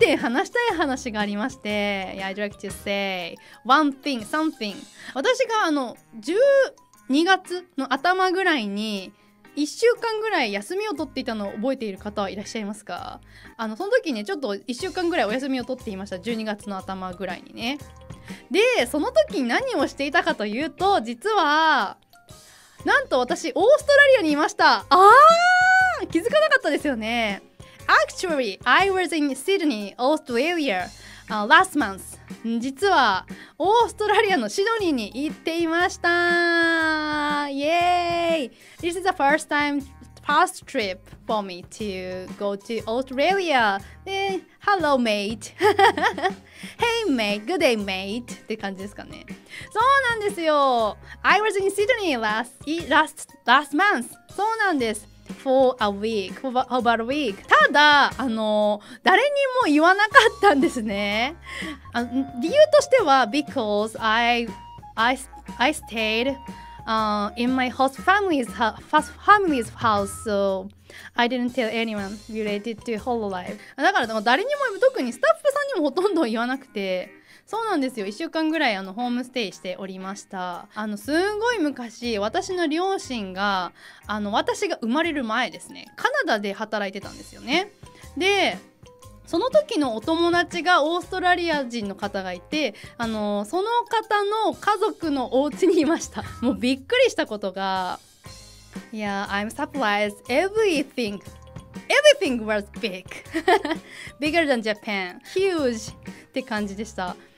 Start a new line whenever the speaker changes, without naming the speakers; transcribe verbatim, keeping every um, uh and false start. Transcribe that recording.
で話したい話がありまして、yeah, I'd like to say one thing, something。私があのじゅうにがつの頭ぐらいにいっしゅうかんぐらい休みを取っていたのを覚えている方はいらっしゃいますか？あのその時ね、ちょっといっしゅうかんぐらいお休みを取っていました。じゅうにがつの頭ぐらいにね。でその時に何をしていたかというと、実はなんと私オーストラリアにいました。あー、気づかなかったですよね。Actually, I was in Sydney, Australia, uh, last month. 実はオーストラリアのシドニーに行っていました。イエーイ This is the first time, first trip for me to go to Australia. で、Hello mate. Hey mate, good day mate. って感じですかね。そうなんですよ。I was in Sydney last, last, last month. そうなんです。for a week, for about a week。 ただあの誰にも言わなかったんですね。あ理由としては because I I I stayed、uh, in my host family's family's house, so I didn't tell anyone related to Hololive。 だから誰にも、特にスタッフさんにもほとんど言わなくて、そうなんですよ。いっしゅうかんぐらいあのホームステイしておりました。あのすんごい昔、私の両親があの私が生まれる前ですね、カナダで働いてたんですよね。でその時のお友達がオーストラリア人の方がいて、あのその方の家族のお家にいました。もうびっくりしたことが、いや、I'm surprised everything everything was big bigger than Japan, huge って感じでした。